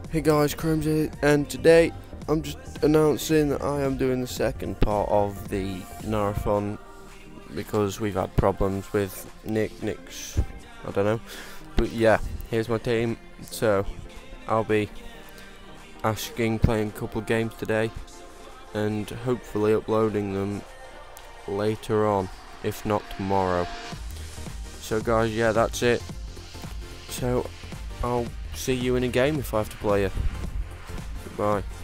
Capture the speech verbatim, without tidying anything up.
Hey guys, Crimes here, and today I'm just announcing that I am doing the second part of the marathon because we've had problems with Nick, Nick's, I don't know, but yeah, here's my team. So I'll be asking, playing a couple of games today, and hopefully uploading them later on, if not tomorrow. So guys, yeah, that's it. So I'll see you in a game if I have to play you. Goodbye.